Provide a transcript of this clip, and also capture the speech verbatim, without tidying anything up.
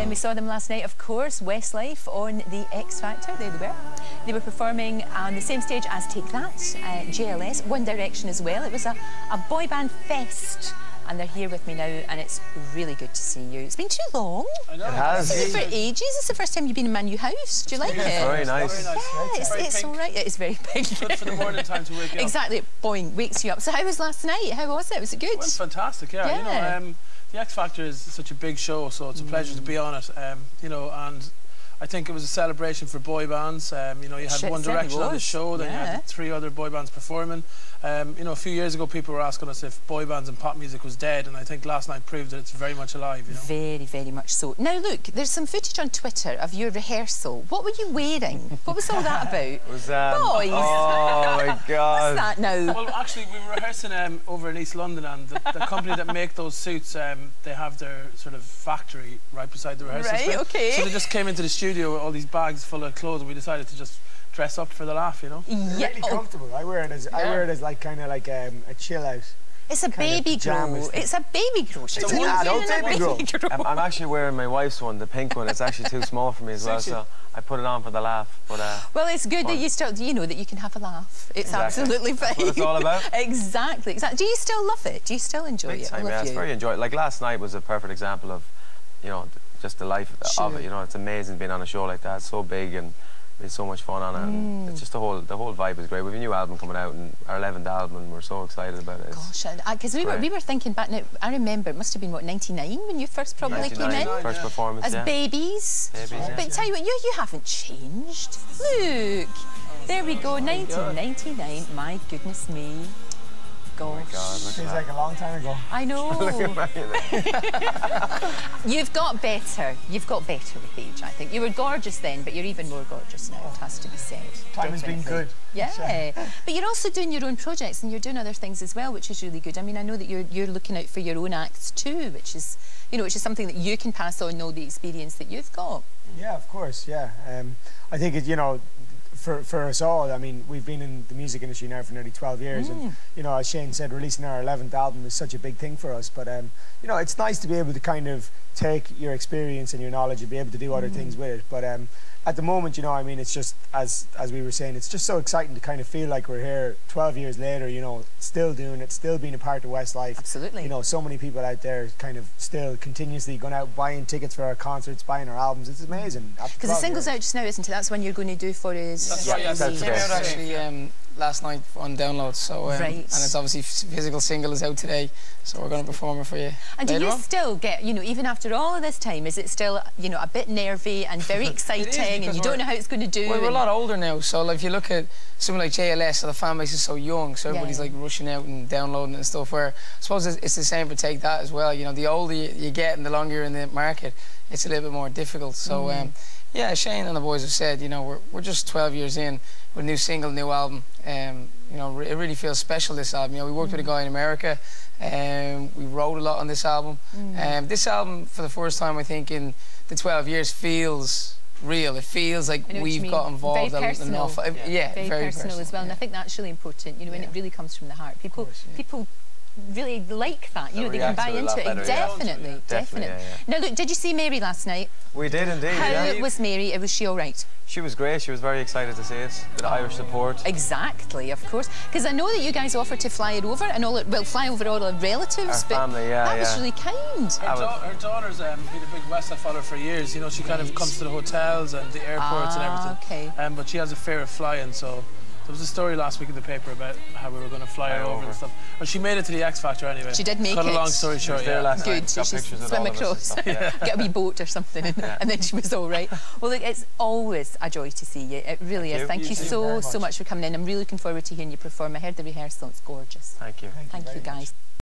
then we saw them last night, of course, Westlife on the X Factor. There they were. They were performing on the same stage as Take That, uh, J L S, One Direction as well. It was a, a boy band fest. And they're here with me now, and it's really good to see you. It's been too long. I know. It has. It's been for ages. It's the first time you've been in my new house. Do you like yeah, it? Very nice. Very nice. Yeah, it's, very it's all right. It is very pink. Good for the morning time to wake you up. Exactly. Boing, wakes you up. So how was last night? How was it? Was it good? Well, it's fantastic, yeah. Yeah. You know, um, the X Factor is such a big show, so it's a pleasure mm. to be on it. Um, you know, and I think it was a celebration for boy bands. Um, you know, you had Shit, One Direction on the show, then yeah. you had three other boy bands performing. Um, you know, a few years ago, people were asking us if boy bands and pop music was dead, and I think last night proved that it's very much alive. You know, very, very much so. Now, look, there's some footage on Twitter of your rehearsal. What were you wearing? What was all that about? It was, um, Boys. Oh my God! What's that now? Well, actually, we were rehearsing um, over in East London, and the, the company that make those suits, um, they have their sort of factory right beside the rehearsal Right. space. Okay. So they just came into the studio with all these bags full of clothes, and we decided to just dress up for the laugh, you know. Yeah. Really Oh. comfortable. I wear it as I Yeah. wear it as like kind of like um, a chill out. It's a baby grow. It's a baby grow. It's an adult baby grow. I'm, I'm actually wearing my wife's one, the pink one. It's actually too small for me as well, so I put it on for the laugh. But uh, well, it's good fun. that you still, you know, that you can have a laugh. It's Exactly. absolutely fine. That's what it's all about. Exactly, exactly. Do you still love it? Do you still enjoy big it? time, I love yeah, you. it's very enjoyable. Like last night was a perfect example of, you know, just the life Sure. of it. You know, it's amazing being on a show like that. It's so big and it's so much fun on it. Mm. And it's just the whole the whole vibe is great. We have a new album coming out, and our eleventh album, and we're so excited about it. It's Gosh, because we were great. we were thinking back now. I remember it must have been what ninety-nine when you first probably came in first yeah. performance, as yeah. babies. Babies, yeah. But tell you what, you you haven't changed. Look, there we go, nineteen ninety-nine. My goodness me. Gosh. Oh my God, look Seems at like a long time ago. I know. You've got better. You've got better with age, I think. You were gorgeous then, but you're even more gorgeous now, it has to be said. Time has been Definitely. good. Yeah. But you're also doing your own projects and you're doing other things as well, which is really good. I mean, I know that you're you're looking out for your own acts too, which is, you know, which is something that you can pass on, know the experience that you've got. Yeah, of course, yeah. Um, I think, it, you know, for, for us all, I mean, we've been in the music industry now for nearly twelve years, Mm. and, you know, as Shane said, releasing our eleventh album is such a big thing for us, but, um, you know, it's nice to be able to kind of take your experience and your knowledge and be able to do other Mm. things with it, but um, at the moment, you know, I mean, it's just, as as we were saying, it's just so exciting to kind of feel like we're here twelve years later, you know, still doing it, still being a part of Westlife. Absolutely. You know, so many people out there kind of still continuously going out, buying tickets for our concerts, buying our albums. It's amazing. Because the single's out just now, isn't it? That's when you're going to do for his... That's right, yes. That's It came okay. out actually um, last night on download, so um, Right. and it's obviously physical single is out today, so we're going to perform it for you. And do later you on. still get, you know, even after all of this time, is it still, you know, a bit nervy and very exciting and because you don't we're- know how it's going to do? Well, we're a and- lot older now, so like, if you look at something like J L S, so the fan base is so young, so everybody's Yeah. like rushing out and downloading and stuff, where I suppose it's, it's the same for Take That as well. You know, the older you, you get and the longer you're in the market, it's a little bit more difficult. So, Mm. um, yeah, Shane and the boys have said, you know, we're, we're just twelve years in with a new single, new album. Um, you know, it really feels special, this album. You know, we worked Mm. with a guy in America, um, we wrote a lot on this album. Mm. Um, this album, for the first time, I think, in the twelve years, feels real. It feels like I know what you we've mean. got involved Very an personal. awful, yeah, yeah, very, very personal, as well, yeah. and I think that's really important, you know, and Yeah. it really comes from the heart. People, course, yeah. people really like that, you They'll know, they can react buy to it a into lot it. better, yeah. Definitely, Definitely, definitely. yeah, Now, look, did you see Mary last night? We did indeed, How yeah. was Mary? Was she all right? She was great. She was very excited to see us. Bit of Irish support. Exactly, of course. Because I know that you guys offered to fly it over and all, it, well, fly over all the relatives, Our but family, yeah, that was yeah. really kind. Her, da her daughter's um, been a big Westlife follower for years. You know, she kind of comes to the hotels and the airports and Ah, everything. okay. Um, but she has a fear of flying, so there was a story last week in the paper about how we were going to fly her Fly over over. and stuff. But she made it to the X Factor anyway. She did make Cut it. a long story She short, was there yeah. last Good, night. so Got she's pictures with swim all of us and across, stuff, yeah. get a wee boat or something, and, Yeah. and then she was all right. Well, look, it's always a joy to see you. It really Thank is. you. Thank you, You too. so, Very so much. much for coming in. I'm really looking forward to hearing you perform. I heard the rehearsal. It's gorgeous. Thank you. Thank you Thank very you, much. guys.